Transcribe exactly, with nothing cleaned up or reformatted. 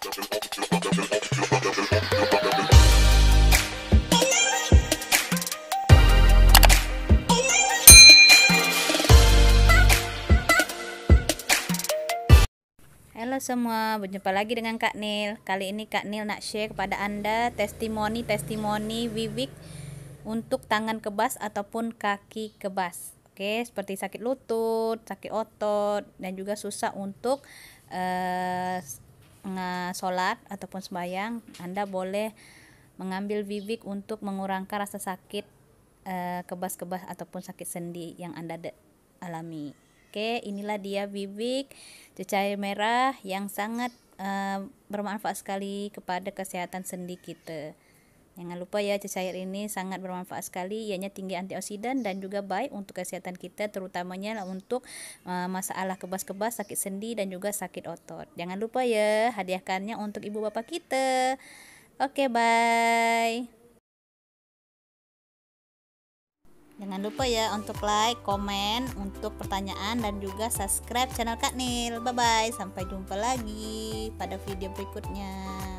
Halo semua, berjumpa lagi dengan Kak Nil. Kali ini Kak Nil nak share kepada Anda testimoni-testimoni Vivik untuk tangan kebas ataupun kaki kebas. Oke, seperti sakit lutut, sakit otot, dan juga susah untuk uh, sholat ataupun sembahyang. Anda boleh mengambil Vivik untuk mengurangkan rasa sakit uh, kebas-kebas ataupun sakit sendi yang Anda alami. Oke, inilah dia Vivik cecair merah yang sangat uh, bermanfaat sekali kepada kesehatan sendi kita. Jangan lupa ya, cecair ini sangat bermanfaat sekali, ianya tinggi antioksidan dan juga baik untuk kesehatan kita, terutamanya untuk uh, masalah kebas-kebas, sakit sendi dan juga sakit otot. Jangan lupa ya, hadiahkannya untuk ibu bapak kita. Oke, bye. Jangan lupa ya untuk like, komen, untuk pertanyaan dan juga subscribe channel Kak Nil. Bye bye, sampai jumpa lagi pada video berikutnya.